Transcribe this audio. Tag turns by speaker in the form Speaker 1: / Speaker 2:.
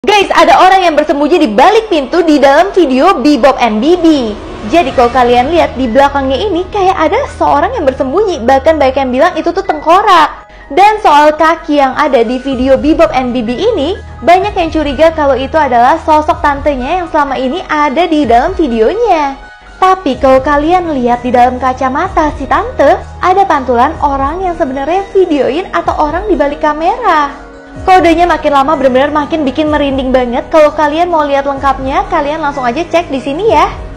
Speaker 1: Guys, ada orang yang bersembunyi di balik pintu di dalam video Bebob and Bibi. Jadi kalau kalian lihat di belakangnya ini kayak ada seorang yang bersembunyi. Bahkan banyak yang bilang itu tuh tengkorak. Dan soal kaki yang ada di video Bebob and Bibi ini, banyak yang curiga kalau itu adalah sosok tantenya yang selama ini ada di dalam videonya. Tapi kalau kalian lihat di dalam kacamata si tante, ada pantulan orang yang sebenarnya videoin atau orang di balik kamera. Kodenya makin lama benar-benar makin bikin merinding banget. Kalau kalian mau lihat lengkapnya, kalian langsung aja cek di sini ya.